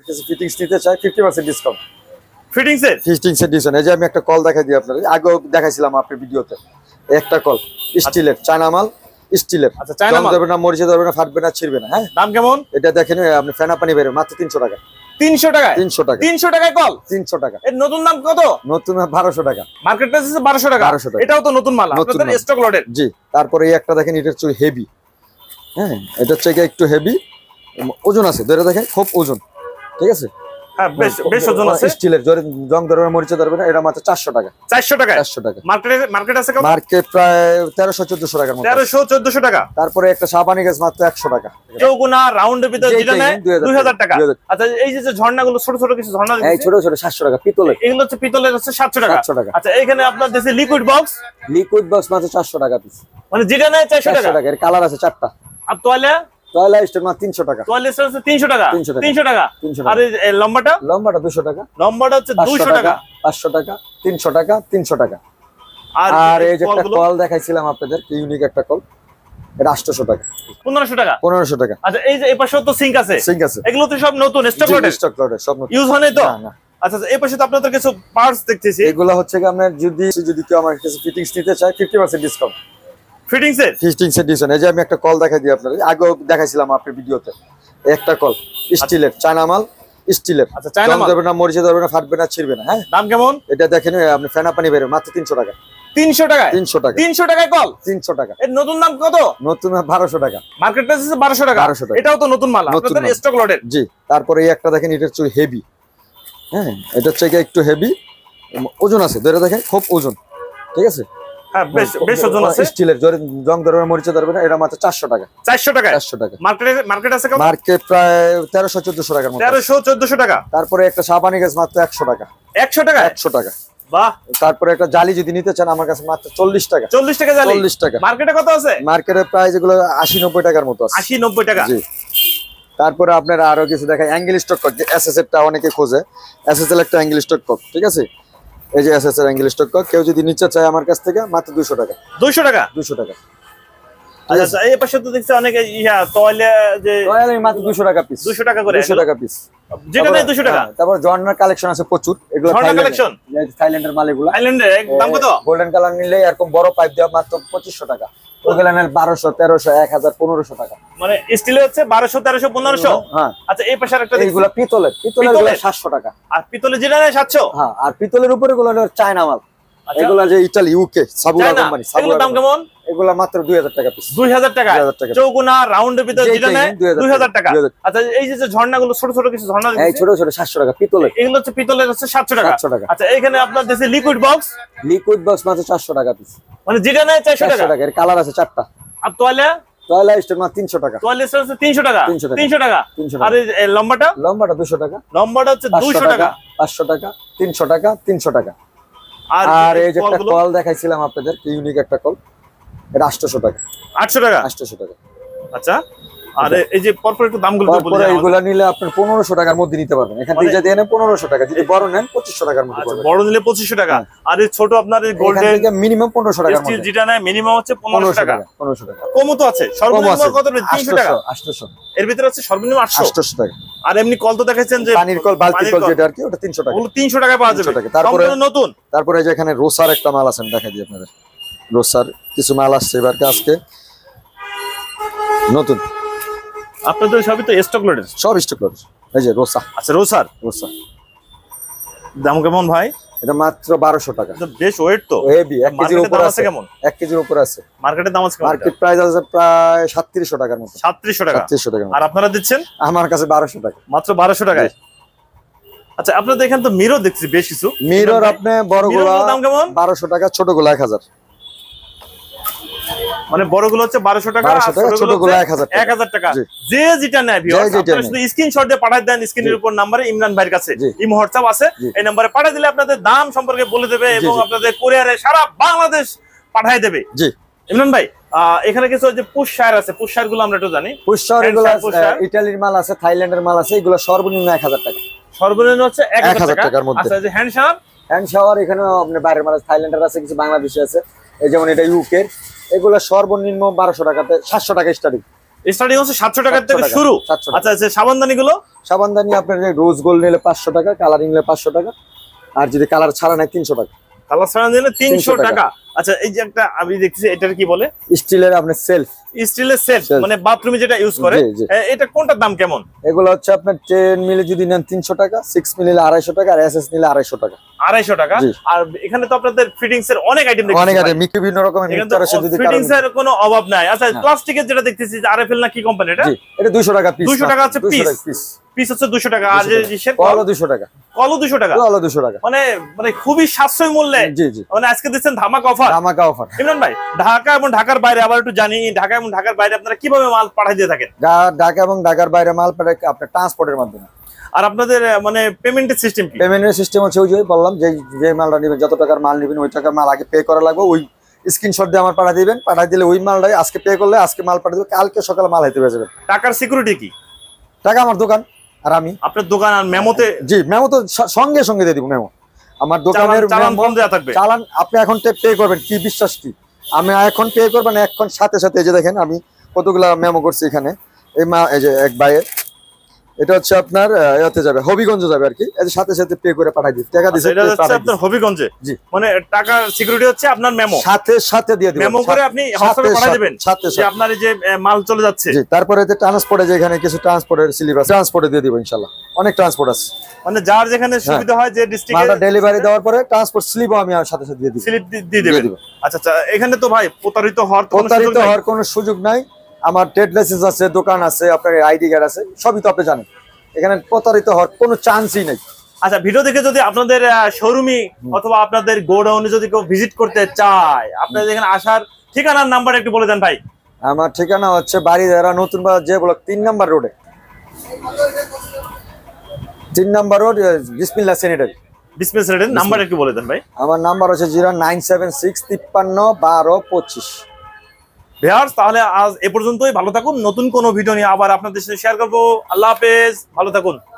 কিছু ফিটিংস নিতে চাই 50% ডিসকাউন্ট। ফিটিংসের ডিসকাউন্ট। এই যে আমি একটা কল দেখাই দিই আপনাদের, আগেও দেখাইছিলাম আপনার ভিডিওতে। একটা কল স্টিলের, চায়না মাল, স্টিলের। আচ্ছা, চায়না মাল ধরবে না, মরিচে ধরবে না, ফাটবে না, ছিড়বে না। হ্যাঁ, দাম কেমন? এটা দেখেন আপনি ফেনা পানি বের মাত্র 300 টাকা। 300 টাকায়? 300 টাকা। 300 টাকায় কল? 300 টাকা। এর নতুন দাম কত? নতুন 1200 টাকা। মার্কেট প্রাইস আছে 1200 টাকা। 1200 টাকা। এটাও তো নতুন মাল, আপনাদের স্টক লটের। জি। তারপরে এই একটা দেখেন, এটা হচ্ছে হেভি। হ্যাঁ, এটা হচ্ছে একটু হেভি, ওজন আছে, ধরে দেখেন খুব ওজন। ঠিক আছে, হ্যাঁ, বেশ ওজন আছে। স্টিলের, জং ধরবে না, মরিচে ধরবে না। এটা মাত্র 400 টাকা। 400 টাকা? 400 টাকা। মার্কেট আছে কত? মার্কেট প্রায় 1300-1400 টাকার মতো। 1300-1400 টাকা। তারপরে একটা সাবানি গাছ মাত্র 100 টাকা। চৌগুনা রাউন্ডের ভিতরে যেটা নেয় 2000 টাকা। আচ্ছা, এই যে ঝর্ণাগুলো ছোট ছোট কিছু ঝর্ণা, এই ছোট ছোট 700 টাকা পিতলের। এগুলো হচ্ছে পিতলের, হচ্ছে 700 টাকা। 700 টাকা। আচ্ছা, এখানে আপনার দেশে লিকুইড বক্স মাত্র 400 টাকা পিস। মানে যেটা নেয় 400 টাকা। এর কালার আছে 4টা। আর তোয়ালে স্টোর মাত্র 300 টাকা। তোয়ালে স্টোর আছে 300 টাকা। 300 টাকা। আর এই লম্বাটা 200 টাকা। লম্বাটা হচ্ছে 200 টাকা। 500 টাকা, 300 টাকা, 300 টাকা। আর এই যে একটা কল দেখাইছিলাম আপনাদের, ইউনিক একটা কল, এটা 800 টাকা। 1500 টাকা। 1500 টাকা। আচ্ছা, এই যে এই পাশেও তো সিঙ্ক আছে। এগুলো তো সব নতুন স্টক লটের, সব নতুন, ইউজ হয়নি তো? না। আচ্ছা, এই পাশে তো আপনাদের কিছু পার্টস দেখতেছি। এগুলো হচ্ছে কি, আপনার যদি কেউ আমার কাছে ফিটিংস নিতে চায় 50% ডিসকাউন্ট। ফিটিংসের ডিসকাউন্ট। এই যে আমি একটা কল দেখাই দিই আপনাদের, আগেও দেখাইছিলাম আপনার ভিডিওতে। একটা কল স্টিলের, চায়না মাল, স্টিলের। আচ্ছা, চায়না মাল ধরবে না, মরিচে ধরবে না, ফাটবে না, ছিড়বে না। হ্যাঁ, দাম কেমন? এটা দেখেন আপনি ফেনা পানি বের মাত্র 300 টাকা। 300 টাকায়? 300 টাকা। 300 টাকায় কল? 300 টাকা। এর নতুন দাম কত? নতুন 1200 টাকা। মার্কেট প্রাইস আছে 1200 টাকা। 1200 টাকা। এটাও তো নতুন মাল, আপনাদের স্টক লটের। জি। তারপরে এই একটা দেখেন, এটা হচ্ছে হেভি। হ্যাঁ, এটা হচ্ছে একটু হেভি, ওজন আছে, ধরে দেখেন খুব ওজন। ঠিক আছে, হ্যাঁ, বেশ ওজন আছে। স্টিলের, জং ধরবে না, মরিচে ধরবে না। এটা মাত্র 400 টাকা। 400 টাকা? 400 টাকা। মার্কেট আছে কত? মার্কেট প্রায় 1300-1400 টাকার মতো। 1300-1400 টাকা। তারপরে একটা সাবানি গাছ মাত্র 100 টাকা। 100 টাকা? 100 টাকা। বাহ। তারপরে একটা জালি যদি নিতে চান আমার কাছে মাত্র 40 টাকা। 40 টাকা জালি? 40 টাকা। মার্কেটে কত আছে? মার্কেটের প্রাইস এগুলো 80-90 টাকার মতো আছে। 80-90 টাকা। জি। তারপরে আপনারা আরো কিছু দেখায়, অ্যাঙ্গেল স্টক কক, এসএস এরটা অনেকে খোঁজে। এসএস এর একটা অ্যাঙ্গেল স্টক কক, ঠিক আছে, এই যে এসএস এর অ্যাঙ্গেল স্টক কক, কেউ যদি নিতে চায় আমার কাছ থেকে মাত্র 200 টাকা। 200 টাকা? 200 টাকা। আচ্ছা, এই পাশে তো দেখছি অনেকে তোয়ালে, যে তোয়ালে মাত্র 200 টাকা পিস। 200 টাকা করে? 200 টাকা পিস। যেটা নেই 200 টাকা। তারপর জর্নার কালেকশন আছে প্রচুর, এগুলো থাইল্যান্ডের মাল। এগুলো থাইল্যান্ডের দাম কত? গোল্ডেন কালার নিলে এরকম বড় পাইপ দেওয়া মাত্র 2500 টাকা। ওগুলো নেন 1200, 1300, 1000, 1500 টাকা। মানে স্টিলে হচ্ছে 1200, 1300, 1500। হ্যাঁ। আচ্ছা, এই পাশে আরেকটা, এইগুলো পিতলের গুলো 700 টাকা। আর পিতলে যেটা নেয় 700? হ্যাঁ। আর পিতলের উপরে গুলো চায়না মাল। এগুলা যে ইতালি, ইউকে, সাবুরা কোম্পানি। এগুলোর দাম কেমন? এগুলা মাত্র 2000 টাকা পিস। 2000 টাকা? চৌগুনা রাউন্ডের ভিতরে যেটা নেয় 2000 টাকা। 2000। আচ্ছা, এই যে ঝর্ণাগুলো ছোট ছোট কিছু ঝর্ণা, এই ছোট ছোট 700 টাকা পিতলের। এগুলো হচ্ছে পিতলের, হচ্ছে 700 টাকা। 700 টাকা। আচ্ছা, এখানে আপনার দেশে লিকুইড বক্স মাত্র 400 টাকা পিস। মানে যেটা নেয় 400 টাকা। এর কালার আছে 4টা। আর তোয়ালে স্টোর মাত্র 300 টাকা। তোয়ালে স্টোর আছে 300 টাকা। 300 টাকা। আর এই লম্বাটা 200 টাকা। লম্বাটা হচ্ছে 200 টাকা। 500 টাকা, 300 টাকা, 300 টাকা। আর এই যে একটা কল দেখাইছিলাম আপনাদের, ইউনিক একটা কল, এটা 800 টাকা। 800 টাকা? 800 টাকা। আচ্ছা, আর এই যে পরপর একটু দামগুলো বলে দেন। এগুলো নিলে আপনি 1500 টাকার মধ্যে নিতে পারবেন। এখান থেকে যদি নেন 1500 টাকা, যদি বড় নেন 2500 টাকার মধ্যে পড়বে। বড় নিলে 2500 টাকা। আর এই ছোট আপনার এই গোল্ডেন মিনিমাম 1500 টাকার মধ্যে, যেটা নেয় মিনিমাম হচ্ছে 1500 টাকা। 1500 টাকা। কমও তো আছে, সর্বনিম্ন কত? 300 টাকা। 800। এর ভিতরে আছে সর্বনিম্ন 800 টাকা। আর এমনি কল তো দেখাচ্ছেন যে পানির কল, বালতি কল যেটা আর কি, ওটা 300 টাকা। ওগুলো 300 টাকায় পাওয়া যাবে। তারপরে নতুন, তারপরে যে এখানে রোসার একটা মাল আছে, দেখাই দিই আপনাদের। রোসার কিছু মাল আসছে এবার আজকে নতুন। আপনাদের সবই তো স্টক লটের? সব স্টক লটের। এই যে রোসা। আচ্ছা, রোসার দাম কেমন ভাই? এটা মাত্র 1200 টাকা। বেশ ওয়েট তো, হেভি। 1 কেজির উপরে আছে। কেমন? 1 কেজির উপরে আছে। মার্কেটের দাম আছে কেমন? মার্কেট প্রাইস আছে প্রায় 3700 টাকার মতো। 3700 টাকা? 3700 টাকা। আর আপনারা দিচ্ছেন আমার কাছে 1200 টাকা। মাত্র 1200 টাকায়? আচ্ছা, আপনাদের এখানে তো মিরর দেখছি বেশ কিছু। মিরর আপনি বড়গুলো দাম কেমন? 1200 টাকা, ছোটগুলো 1000। মানে বড়গুলো হচ্ছে 1200 টাকা, আর ছোটগুলো 1000 টাকা। যে যেটা নেয় ভিউয়ার্স, আপনারা শুধু স্ক্রিনশট দিয়ে পাঠিয়ে দেন স্ক্রিনের উপর নম্বরে, ইমরান ভাইয়ের কাছে ইমো হোয়াটসঅ্যাপ আছে, এই নম্বরে পাঠিয়ে দিলে আপনাদের দাম সম্পর্কে বলে দেবে এবং আপনাদের কুরিয়ারে সারা বাংলাদেশ পাঠিয়ে দেবে। জি ইমরান ভাই, এখানে কিছু যে পুশার আছে, পুশার গুলো আমরা একটু জানি। পুশার এগুলো ইতালির মাল আছে, থাইল্যান্ডের মাল আছে, এগুলো সর্বনিম্ন 1000 টাকা। সর্বনিম্ন হচ্ছে 1000 টাকার মধ্যে। আচ্ছা, যে হ্যান্ড শাওয়ার এখানে আপনি বাইরের মাল আছে, থাইল্যান্ডের আছে, কিছু বাংলাদেশি আছে। এই যেমন এটা ইউকে, এগুলো সর্বনিম্ন 1200 টাকাতে 700 টাকা স্টার্টিং। স্টার্টিং হচ্ছে 700 টাকা থেকে শুরু। আচ্ছা আচ্ছা, সাবানদানি গুলো? সাবানদানি আপনার রোজ গোল্ড নিলে 500 টাকা, কালারিং নিলে 500 টাকা, আর যদি কালার ছাড়া নেয় 300 টাকা। কালার ছাড়া নিলে 300 টাকা। আচ্ছা, এই যে একটা আমি দেখতেছি, এটার কি বলে? স্টিলের আপনার সেলফ। স্টিলের সেলফ, মানে বাথরুমে যেটা ইউজ করে। এটা কোনটার দাম কেমন? এগুলো হচ্ছে আপনার 10 মিলি যদি নেন 300 টাকা, 6 মিলি নিলে 250 টাকা, আর এসএস নিলে 250 টাকা। 250 টাকা। আর এখানে তো আপনাদের ফিটিংস এর অনেক আইটেম দেখতেছি, অনেক আইটেম, বিভিন্ন রকমের মিক্সার আছে, যদি ফিটিংস এর কোনো অভাব নাই। আচ্ছা, প্লাস্টিকের যেটা দেখতেছি আরএফএল না কি কোম্পানি এটা? এটা 200 টাকা পিস। 200 টাকা হচ্ছে পিস। পিস হচ্ছে 200 টাকা। আর যে কলও 200 টাকা। কলও 200 টাকা। কলও 200 টাকা। মানে খুবই সাশ্রয়ী মূল্যে। জি জি। মানে আজকে দিচ্ছেন ধামাকা অফার। ধামাকা অফার। ইমরান ভাই, ঢাকা এবং ঢাকার বাইরে আবার একটু জানি, ঢাকা এবং ঢাকার বাইরে আপনারা কিভাবে মাল পাঠিয়ে দিয়ে থাকেন? ঢাকা এবং ঢাকার বাইরে মাল পাঠায় আপনার ট্রান্সপোর্টের মাধ্যমে। আর আপনাদের মানে পেমেন্টের সিস্টেম কি? পেমেন্টের সিস্টেম হচ্ছে ওই যে বললাম, যে মালটা নেবেন, যত টাকার মাল নেবেন ওই টাকার মাল আগে পে করা লাগবে। ওই স্ক্রিনশট দিয়ে আমার পাঠিয়ে দিবেন, পাঠিয়ে দিলে ওই মালটাই আজকে পে করলে আজকে মাল পাঠিয়ে দেবে, কালকে সকালে মাল হাতে পেয়ে যাবেন। টাকার সিকিউরিটি কি? টাকা আমার দোকান আর আমি। আপনার দোকান আর মেমোতে? জি, মেমো তো সঙ্গে সঙ্গে দিয়ে দিব। মেমো আমার দোকানের চালান আপনি এখন পে করবেন, কি বিশ্বাস কি? আমি এখন পে করবেন, এখন সাথে সাথে এই যে দেখেন আমি কতগুলা মেমো করছি এখানে। এই যে এক ভাইয়ের, এটা হচ্ছে আপনার এতে যাবে, হবিগঞ্জ যাবে আর কি। এর সাথে সাথে পে করে পাঠিয়ে দিই, টাকা দিছে। এটা হচ্ছে আপনার হবিগঞ্জে। জি, মানে টাকার সিকিউরিটি হচ্ছে আপনার মেমো, সাথে সাথে দিয়ে দিবেন। মেমো করে আপনি হোয়াটসঅ্যাপে পাঠিয়ে দিবেন যে আপনার এই যে মাল চলে যাচ্ছে। জি, তারপরে যে ট্রান্সপোর্টে, যে এখানে কিছু ট্রান্সপোর্টের স্লিপ আছে, ট্রান্সপোর্টে দিয়ে দিব ইনশাআল্লাহ। অনেক ট্রান্সপোর্ট আছে, মানে যার যেখানে সুবিধা হয়, যে ডিস্ট্রিক্টে মালটা ডেলিভারি দেওয়ার পরে ট্রান্সপোর্ট স্লিপও আমি সাথে সাথে দিয়ে দিব। স্লিপ দিয়ে দিবেন। আচ্ছা আচ্ছা, এখানে তো ভাই প্রতারিত হওয়ার কোনো সুযোগ নাই। আমার ট্রেড লাইসেন্স আছে, দোকান আছে, আপনার আইডি কার্ড আছে, সবই তো আপনি জানেন। এখানে প্রতারিত হওয়ার কোনো চান্সই নাই। আচ্ছা, ভিডিও দেখে যদি আপনাদের শোরুমে অথবা আপনাদের গোডাউনে যদি কেউ ভিজিট করতে চায়, আপনাদের এখানে আসার ঠিকানার নাম্বার একটু বলে দেন ভাই। আমার ঠিকানা হচ্ছে বাড়িধারা নতুন বাজার যে ব্লক 3 নম্বর রোডে, 3 number road, Bismillah sanitary. Bismillah sanitary number একটু বলে দেন ভাই। আমার নাম্বার হচ্ছে 097655225। ভিউয়ার্স, তাহলে আজ এ পর্যন্তই। ভালো থাকুন। নতুন কোনো ভিডিও নিয়ে আবার আপনাদের সাথে শেয়ার করবো। আল্লাহ হাফেজ, ভালো থাকুন।